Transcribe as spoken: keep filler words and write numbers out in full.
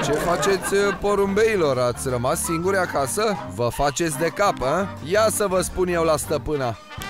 Ce faceți, porumbeilor? Ați rămas singuri acasă? Vă faceți de cap, a? Ia să vă spun eu la stăpâna.